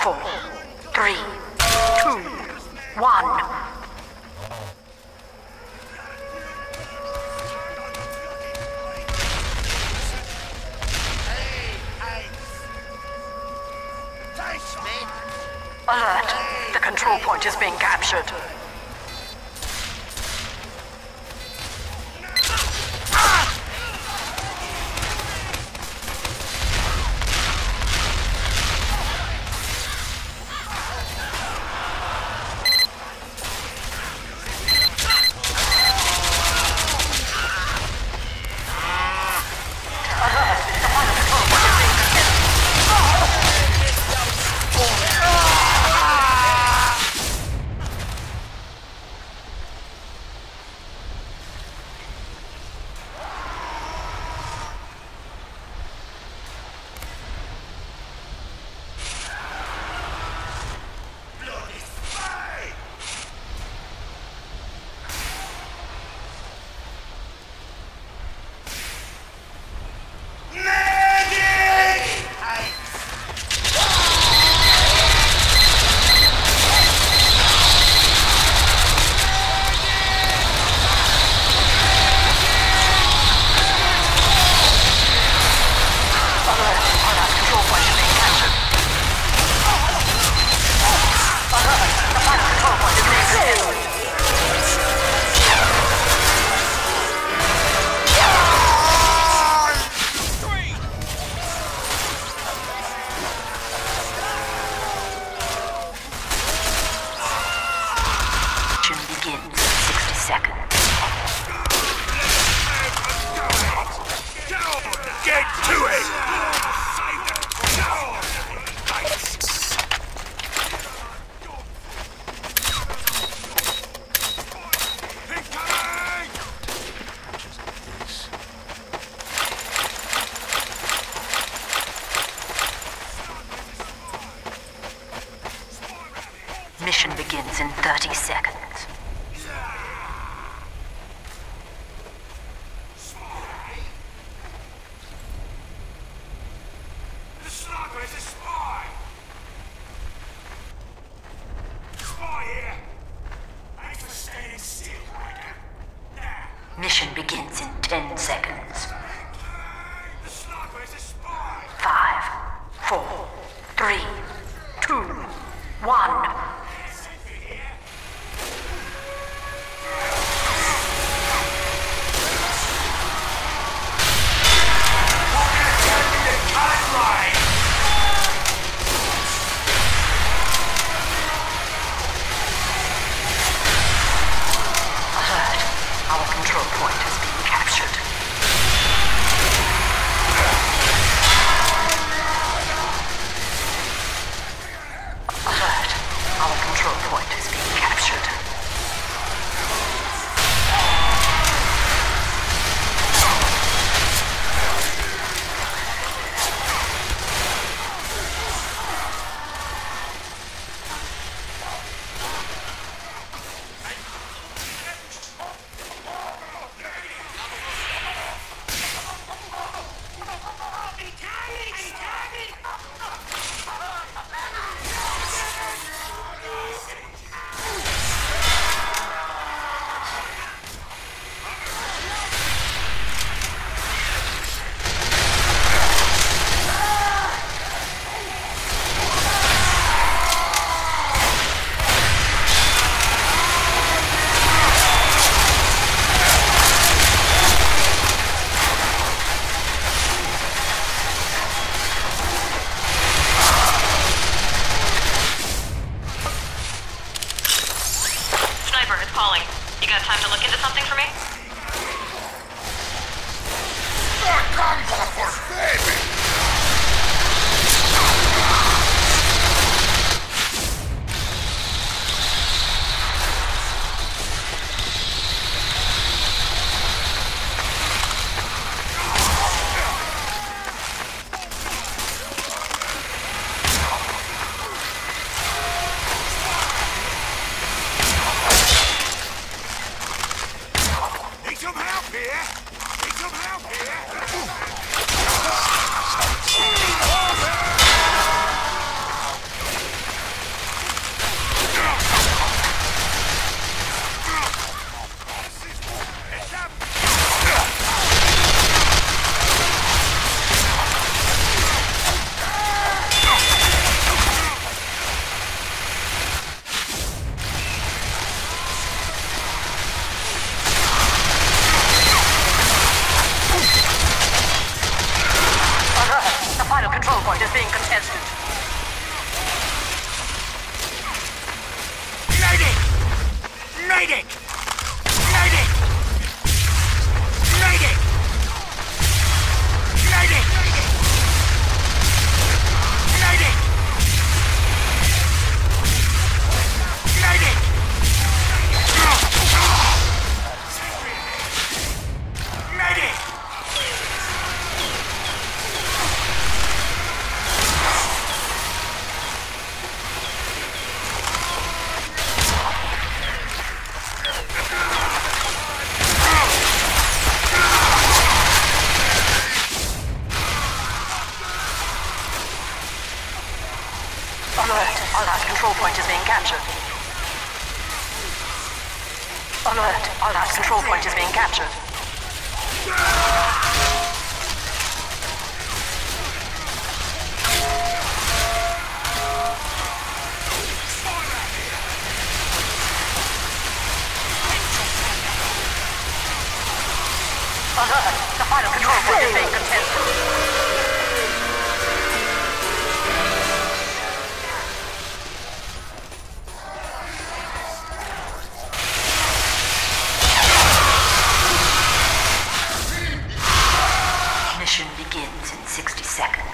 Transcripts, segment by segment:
4, 3, 2, 1. Alert! The control point is being captured. Mission begins in 30 seconds. The sniper is a spy! Spy here! Ain't for standing still, now. Mission begins in 10 seconds. The sniper is a spy! 5, 4, 3, 2, 1. Medic! Medic! Medic! Medic! Medic! Medic! Medic! Alert! Our last control point is being captured. Alert! Our last control point is being captured. Alert! The final control point is being contested. Mission begins in 60 seconds.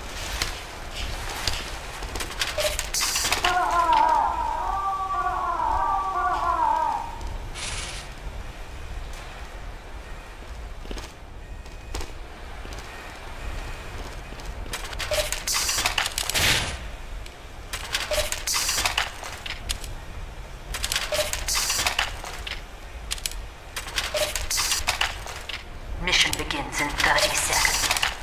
Mission begins in 30 seconds.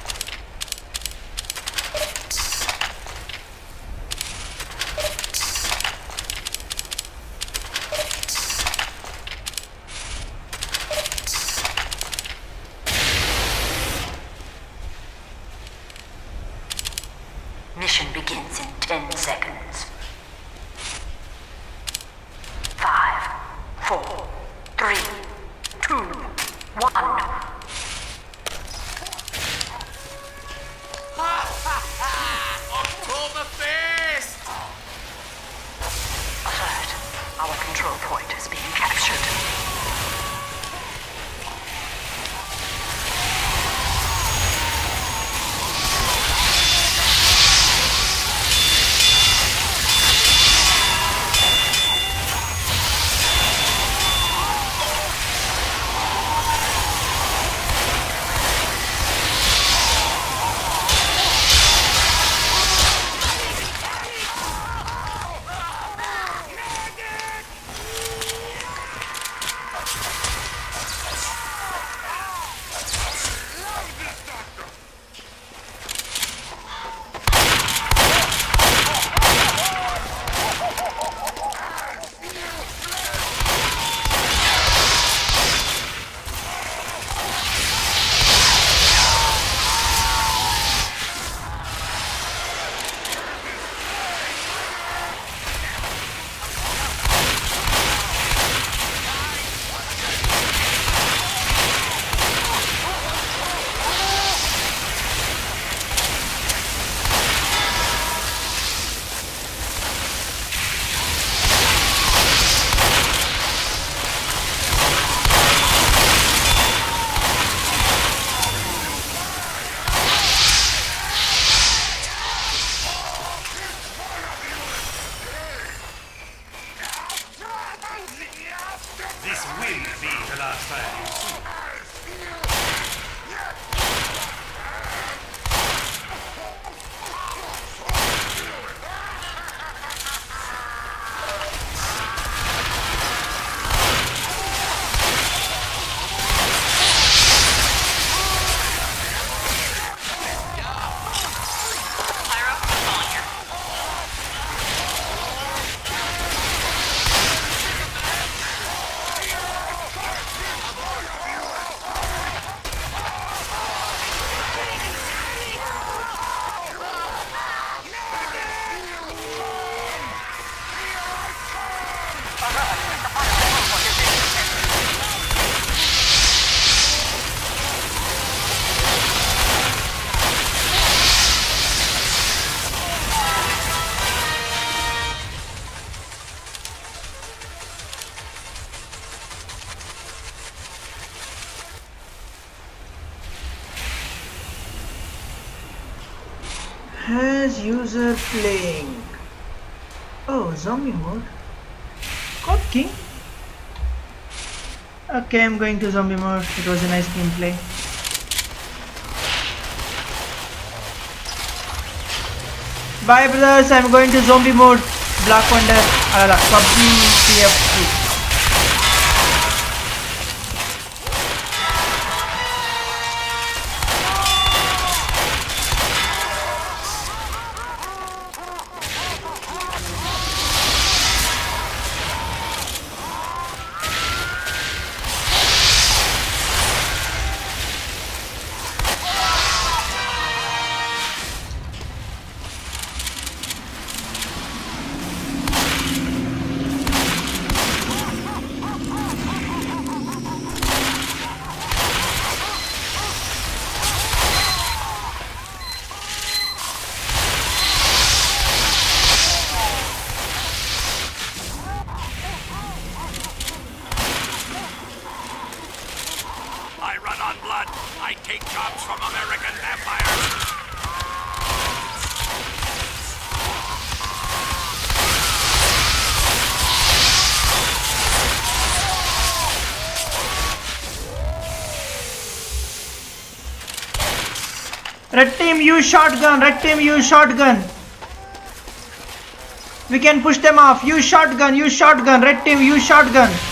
Mission begins in 10 seconds. 5, 4, 3, 2, 1. Oktoberfest! Alert! Our control point is being captured. says user playing. Oh, zombie mode. Okay. Okay, I'm going to zombie mode. It was a nice gameplay. Bye brothers, I'm going to zombie mode. Black Wonder, PUBG TF2. I run on blood. I take jobs from American vampires. Red team, use shotgun. Red team, use shotgun. We can push them off. Use shotgun. Use shotgun. Red team, use shotgun.